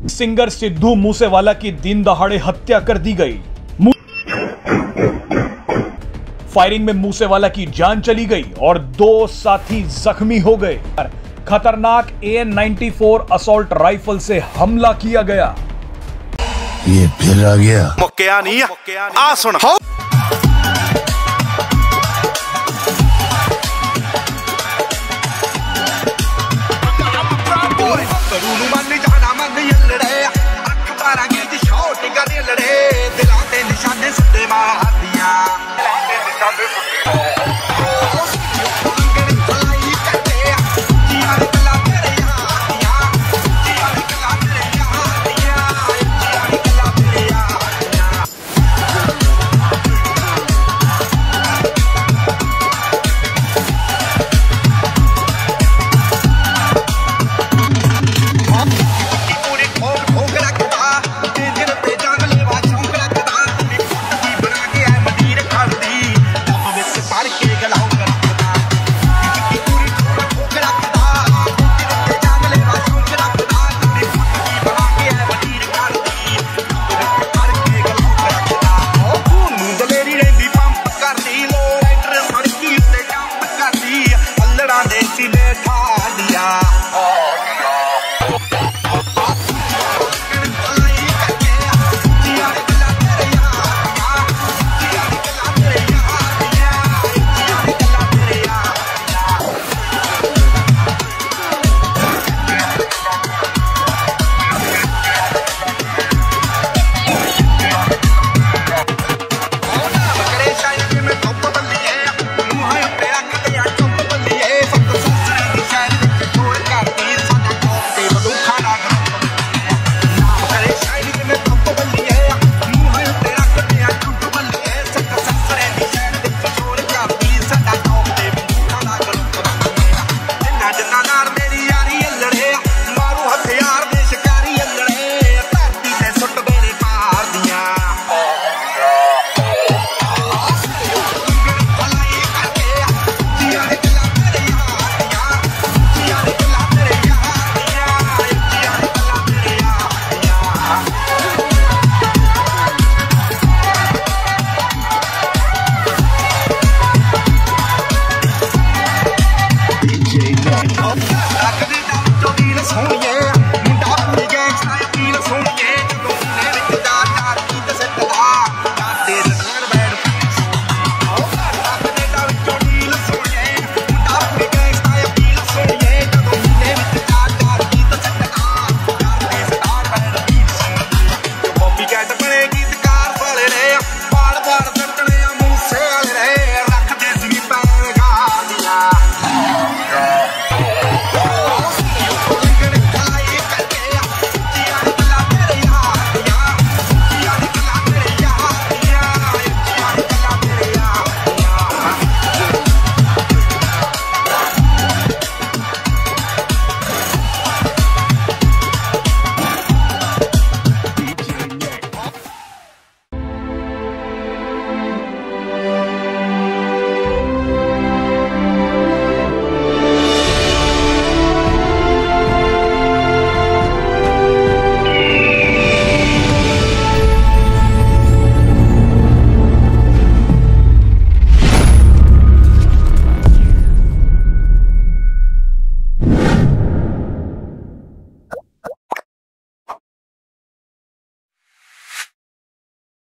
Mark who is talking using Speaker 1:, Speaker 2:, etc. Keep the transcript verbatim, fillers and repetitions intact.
Speaker 1: Singer Sidhu Moosewala की दिन दहाड़े हत्या कर दी गई। फायरिंग में मूसेवाला की जान चली गई और दो साथी जख्मी हो गए। खतरनाक A N ninety four assault rifle से हमला किया गया।
Speaker 2: ये फिर आ गया।
Speaker 3: मुक्किया नहीं आ सुन। Sonia